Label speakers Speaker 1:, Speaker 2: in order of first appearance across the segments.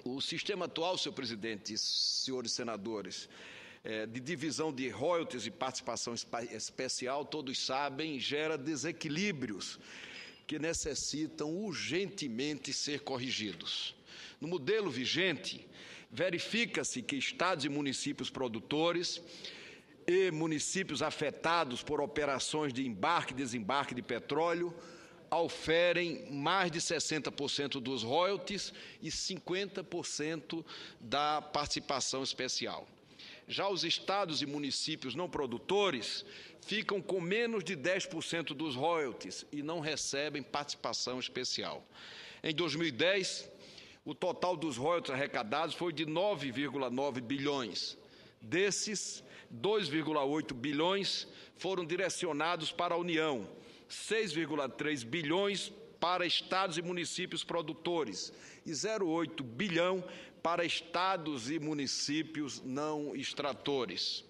Speaker 1: O sistema atual, senhor presidente, senhores senadores, de divisão de royalties e participação especial, todos sabem, gera desequilíbrios que necessitam urgentemente ser corrigidos. No modelo vigente, verifica-se que estados e municípios produtores e municípios afetados por operações de embarque e desembarque de petróleo oferem mais de 60% dos royalties e 50% da participação especial. Já os estados e municípios não produtores ficam com menos de 10% dos royalties e não recebem participação especial. Em 2010, o total dos royalties arrecadados foi de 9,9 bilhões. Desses, 2,8 bilhões foram direcionados para a União, 6,3 bilhões para estados e municípios produtores e 0,8 bilhão para estados e municípios não extratores,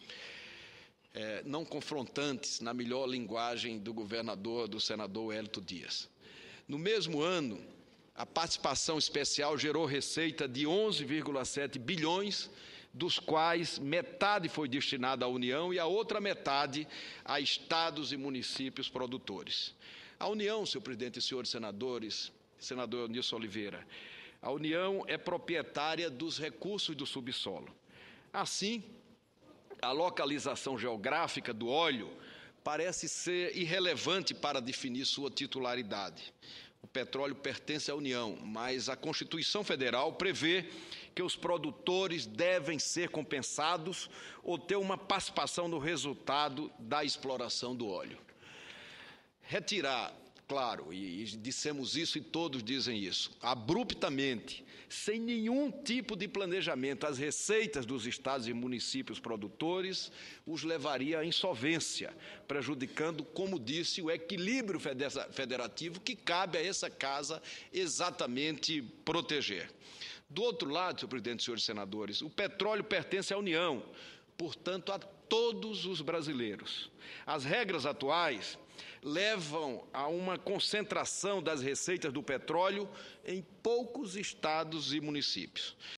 Speaker 1: não confrontantes, na melhor linguagem do senador Hélito Dias. No mesmo ano, a participação especial gerou receita de 11,7 bilhões, dos quais metade foi destinada à União e a outra metade a estados e municípios produtores. A União, senhor presidente e senhores senadores, senador Eunice Oliveira, a União é proprietária dos recursos do subsolo. Assim, a localização geográfica do óleo parece ser irrelevante para definir sua titularidade. O petróleo pertence à União, mas a Constituição Federal prevê que os produtores devem ser compensados ou ter uma participação no resultado da exploração do óleo. Retirar, claro, e dissemos isso e todos dizem isso, abruptamente, sem nenhum tipo de planejamento, as receitas dos estados e municípios produtores os levaria à insolvência, prejudicando, como disse, o equilíbrio federativo que cabe a essa casa exatamente proteger. Do outro lado, senhor presidente e senhores senadores, o petróleo pertence à União, portanto, a todos os brasileiros. As regras atuais levam a uma concentração das receitas do petróleo em poucos estados e municípios.